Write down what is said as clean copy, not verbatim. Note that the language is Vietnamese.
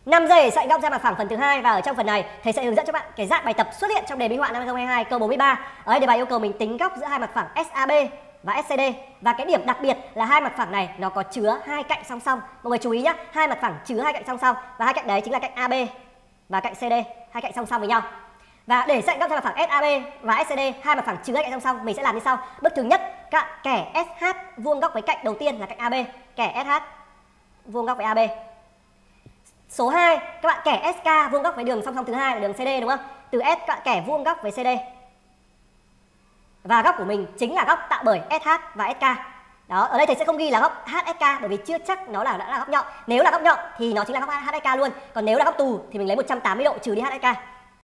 5 giây để xoay góc ra mặt phẳng phần thứ hai, và ở trong phần này thầy sẽ hướng dẫn cho bạn cái dạng bài tập xuất hiện trong đề minh họa năm 2022 câu 43. Ở đây đề bài yêu cầu mình tính góc giữa hai mặt phẳng SAB và SCD, và cái điểm đặc biệt là hai mặt phẳng này nó có chứa hai cạnh song song. Mọi người chú ý nhé, hai mặt phẳng chứa hai cạnh song song, và hai cạnh đấy chính là cạnh AB và cạnh CD, hai cạnh song song với nhau. Và để xoay góc ra mặt phẳng SAB và SCD, hai mặt phẳng chứa hai cạnh song song, mình sẽ làm như sau. Bước thứ nhất, các bạn kẻ SH vuông góc với cạnh đầu tiên là cạnh AB, kẻ SH vuông góc với AB. Số 2, các bạn kẻ SK vuông góc với đường song song thứ hai là đường CD, đúng không? Từ S các bạn kẻ vuông góc với CD. Và góc của mình chính là góc tạo bởi SH và SK. Đó, ở đây thầy sẽ không ghi là góc HSK bởi vì chưa chắc nó đã là góc nhọn. Nếu là góc nhọn thì nó chính là góc HSK luôn. Còn nếu là góc tù thì mình lấy 180 độ trừ đi HSK.